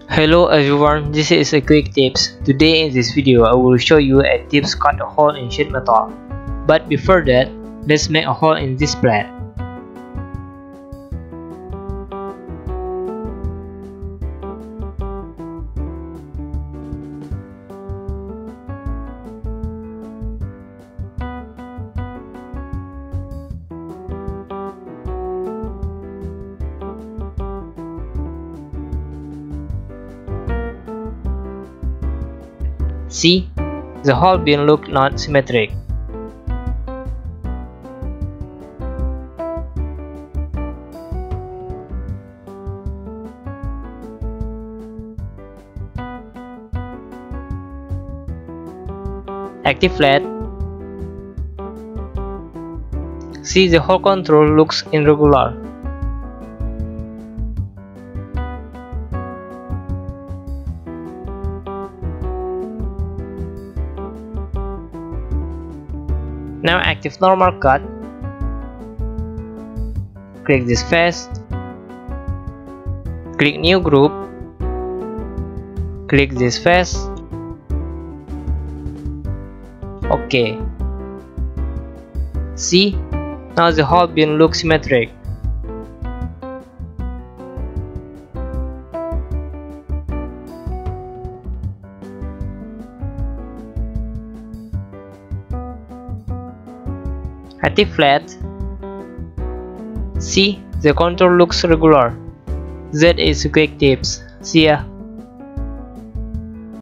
Hello everyone, this is a quick tips. Today in this video I will show you a tips cut a hole in sheet metal. But before that, let's make a hole in this plate. See, the hole beam look not symmetric. Active flat. See, the hole control looks irregular. Now active normal cut. Click this face. Click new group. Click this face. OK. See, now the hole beam looks symmetric. Active flat. See, the contour looks regular. That is quick tips. See ya.